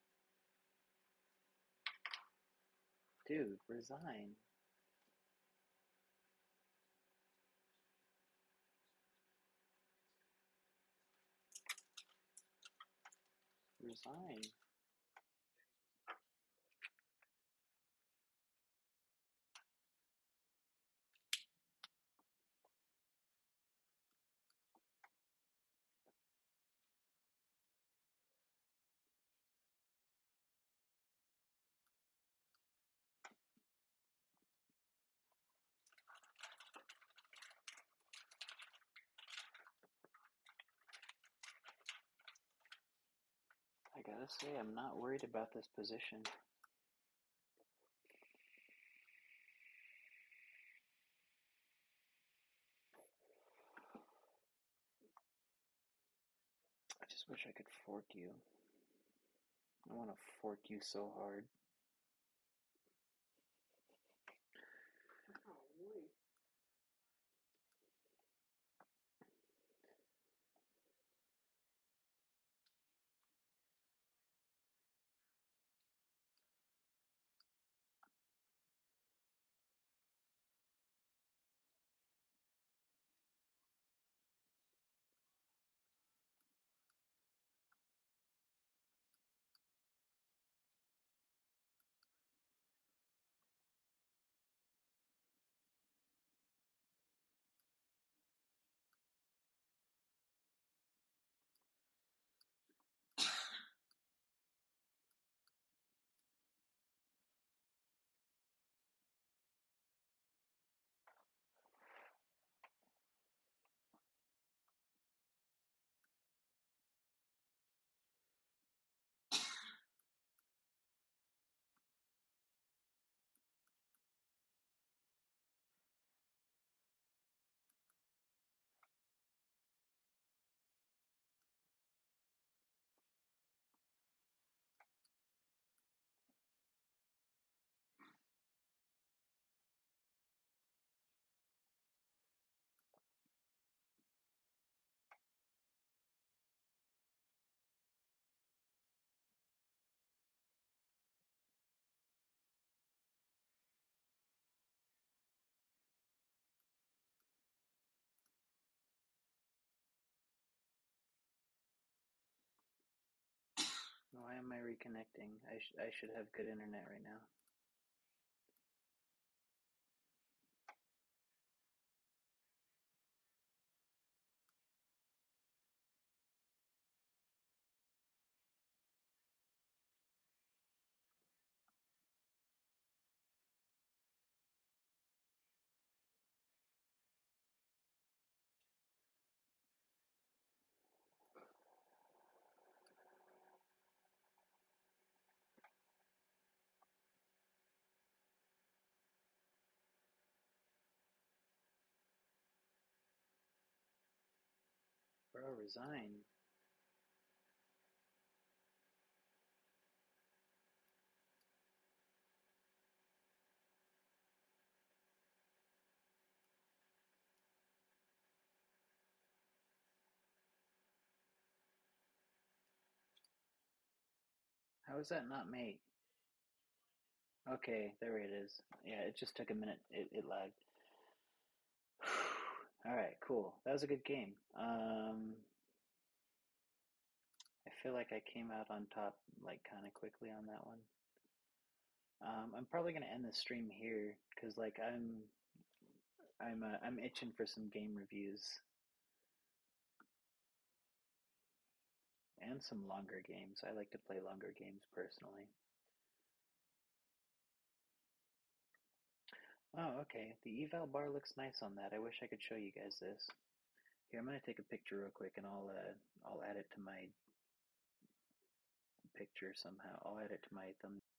Dude, resign. Resign. I gotta say, I'm not worried about this position. I just Wish I could fork you. I want to fork you so hard. Why am I reconnecting? I should have good internet right now. Bro, resign. How is that not mate? Okay, there it is. Yeah, it just took a minute. It lagged. Alright, cool. That was a good game. I feel like I came out on top like kind of quickly on that one. I'm probably gonna end the stream here because like I'm itching for some game reviews and some longer games. I like to play longer games personally. Oh, okay. The eval bar looks nice on that. I wish I could show you guys this. Here, I'm gonna take a picture real quick and I'll add it to my picture somehow. I'll add it to my thumbnail.